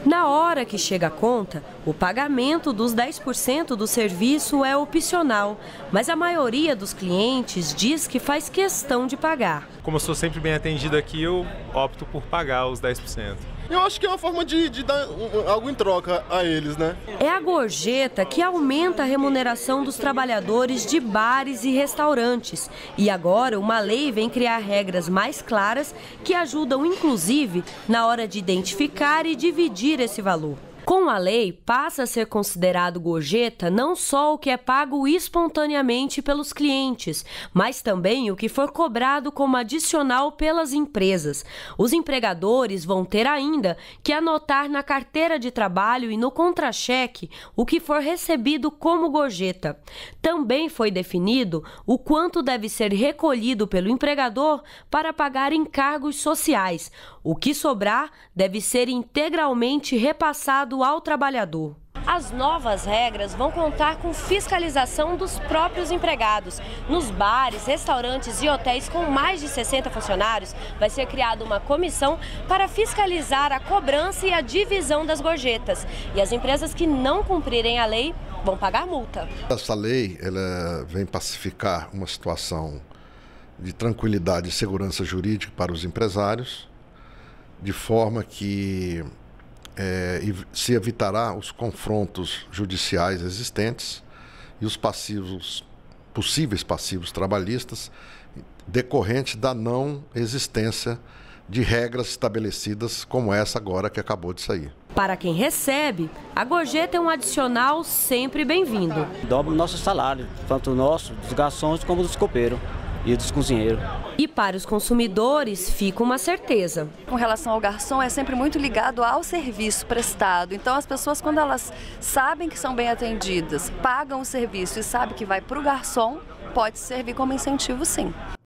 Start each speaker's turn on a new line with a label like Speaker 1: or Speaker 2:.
Speaker 1: Na hora que chega a conta, o pagamento dos 10% do serviço é opcional, mas a maioria dos clientes diz que faz questão de pagar.
Speaker 2: Como eu sou sempre bem atendido aqui, eu opto por pagar os 10%.
Speaker 3: Eu acho que é uma forma de dar algo em troca a eles, né?
Speaker 1: É a gorjeta que aumenta a remuneração dos trabalhadores de bares e restaurantes. E agora uma lei vem criar regras mais claras que ajudam, inclusive, na hora de identificar e dividir esse valor. Com a lei, passa a ser considerado gorjeta não só o que é pago espontaneamente pelos clientes, mas também o que for cobrado como adicional pelas empresas. Os empregadores vão ter ainda que anotar na carteira de trabalho e no contra-cheque o que for recebido como gorjeta. Também foi definido o quanto deve ser recolhido pelo empregador para pagar encargos sociais. O que sobrar deve ser integralmente repassado ao trabalhador. As novas regras vão contar com fiscalização dos próprios empregados. Nos bares, restaurantes e hotéis com mais de 60 funcionários, vai ser criada uma comissão para fiscalizar a cobrança e a divisão das gorjetas. E as empresas que não cumprirem a lei vão pagar multa.
Speaker 4: Essa lei ela vem pacificar uma situação de tranquilidade e segurança jurídica para os empresários, de forma que se evitará os confrontos judiciais existentes e os possíveis passivos trabalhistas decorrentes da não existência de regras estabelecidas como essa agora que acabou de sair.
Speaker 1: Para quem recebe, a gorjeta é um adicional sempre bem-vindo.
Speaker 5: Dobra o nosso salário, tanto o nosso, dos garçons, como dos copeiros e dos cozinheiros.
Speaker 1: E para os consumidores fica uma certeza.
Speaker 6: Com relação ao garçom, é sempre muito ligado ao serviço prestado. Então as pessoas, quando elas sabem que são bem atendidas, pagam o serviço e sabem que vai para o garçom, pode servir como incentivo sim.